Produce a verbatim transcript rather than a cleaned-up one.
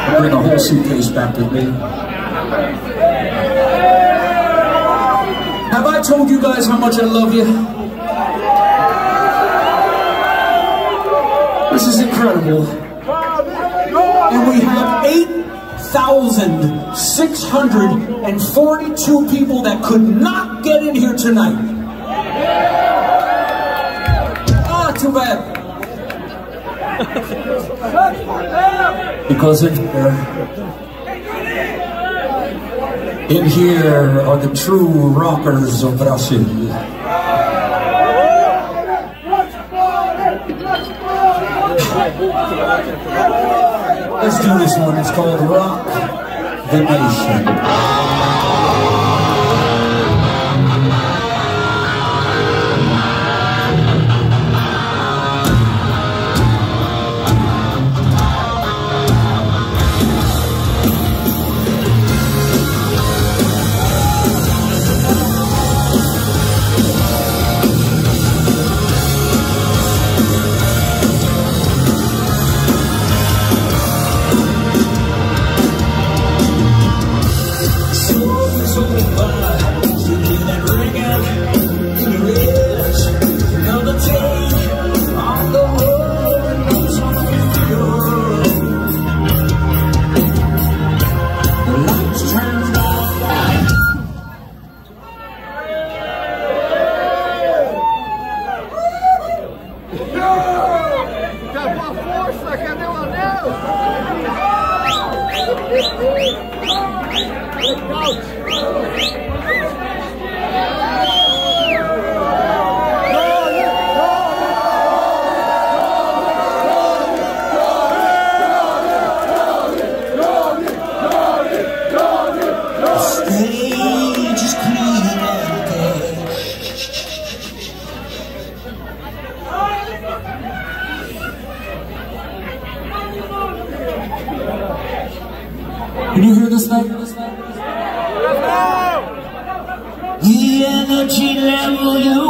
I'll bring a whole suitcase back with me. Have I told you guys how much I love you? This is incredible. And we have eight thousand six hundred forty-two people that could not get in here tonight. Ah, too bad. Because in here, in here are the true rockers of Brazil. Let's do this one. It's called Rock the Nation. Can you hear this thing? The energy level you